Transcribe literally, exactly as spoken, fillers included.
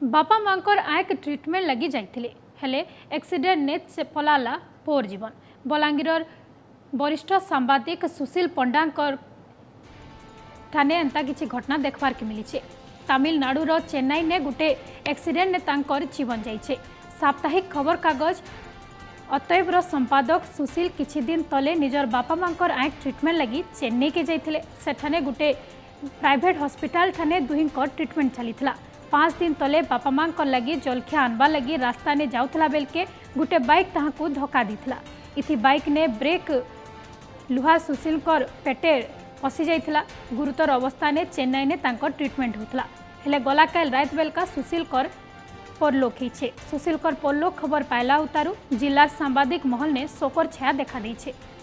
बापा मांकर आँख ट्रिटमेंट लगी जाइथिले हेले एक्सीडेंट ने पलाला पोर जीवन। बलांगीर वरिष्ठ सांबादिक सुशील पंडा ठाने एंता किसी घटना देखबार के मिली। तमिलनाडुर चेन्नई ने गोटे एक्सीडेंट ने तांकर जीवन जाइए। साप्ताहिक खबर कागज अतएवर संपादक सुशील किछि दिन तले निजर बापा मांकर आँख ट्रिटमेंट लगी चेन्नई के जाइथिले। सेठाने गोटे प्राइवेट हॉस्पिटल ठाने दुहींकर ट्रिटमेंट चलीथिला। पाँच दिन तले बापा मांकर लगी जलखिया आनबा लगी रास्ता ने जाउथला बेलके गोटे बाइक ताहाकू धक्का दीथिला। इथि बाइक ने ब्रेक लुहा सुशील पेटे फसी जाइथिला। गुरुतर अवस्था ने चेन्नई ने तांकर ट्रिटमेंट होतला। हेले गला काल रात बेलका सुशील कर परलोक होइछे। सुशील कर परलोक खबर पाइला उतारू जिला सांबादिक महल ने शोकर छाया देखा देइछे।